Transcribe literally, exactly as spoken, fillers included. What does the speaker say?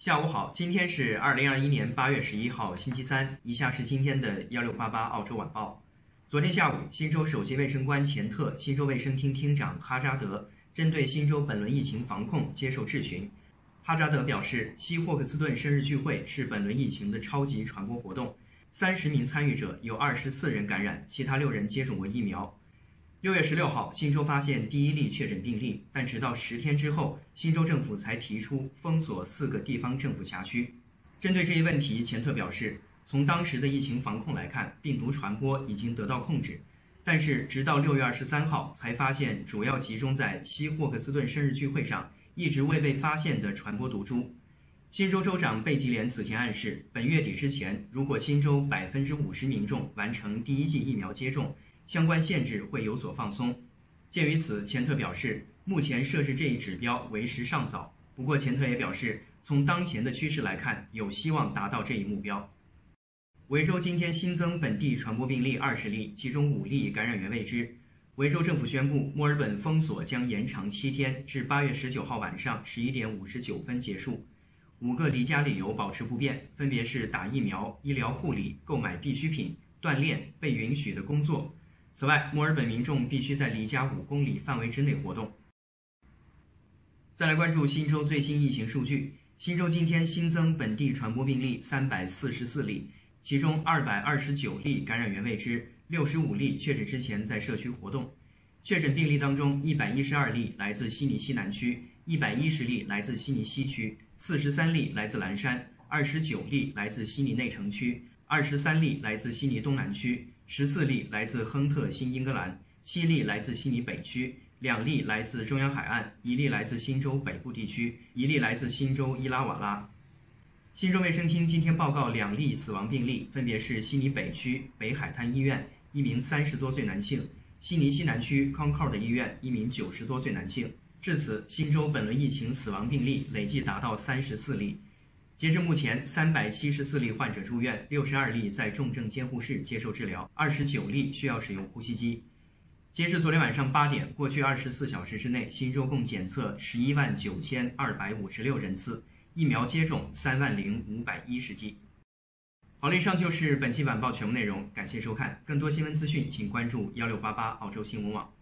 下午好，今天是二零二一年八月十一号，星期三。以下是今天的幺六八八澳洲晚报。昨天下午，新州首席卫生官钱特、新州卫生厅厅长哈扎德针对新州本轮疫情防控接受质询。哈扎德表示，西霍克斯顿生日聚会是本轮疫情的超级传播活动，三十名参与者有二十四人感染，其他六人接种过疫苗。六月十六号，新州发现第一例确诊病例，但直到十天之后，新州政府才提出封锁四个地方政府辖区。针对这一问题，钱特表示，从当时的疫情防控来看，病毒传播已经得到控制，但是直到六月二十三号才发现主要集中在西霍克斯顿生日聚会上一直未被发现的传播毒株。新州州长贝吉连此前暗示，本月底之前，如果新州百分之五十民众完成第一剂疫苗接种，相关限制会有所放松。鉴于此，钱特表示，目前设置这一指标为时尚早。不过，钱特也表示，从当前的趋势来看，有希望达到这一目标。维州今天新增本地传播病例二十例，其中五例感染源未知。维州政府宣布，墨尔本封锁将延长七天，至八月十九号晚上十一点五十九分结束。五个离家理由保持不变，分别是打疫苗、医疗护理、购买必需品、锻炼、被允许的工作。此外，墨尔本民众必须在离家五公里范围之内活动。再来关注新州最新疫情数据。新州今天新增本地传播病例三百四十四例，其中二百二十九例感染源未知，六十五例确诊之前在社区活动。确诊病例当中，一百一十二例来自悉尼西南区，一百一十例来自悉尼西区，四十三例来自蓝山，二十九例来自悉尼内城区，二十三例来自悉尼东南区，十四例来自亨特新英格兰，七例来自悉尼北区，两例来自中央海岸，一例来自新州北部地区，一例来自新州伊拉瓦拉。新州卫生厅今天报告两例死亡病例，分别是悉尼北区北海滩医院一名三十多岁男性，悉尼西南区康考的医院一名九十多岁男性。至此，新州本轮疫情死亡病例累计达到三十四例。截至目前，三百七十四例患者住院，六十二例在重症监护室接受治疗，二十九例需要使用呼吸机。截至昨天晚上八点，过去二十四小时之内，新州共检测十一万九千二百五十六人次，疫苗接种三万零五百一十剂。好了，以上就是本期晚报全部内容，感谢收看。更多新闻资讯，请关注幺六八八澳洲新闻网。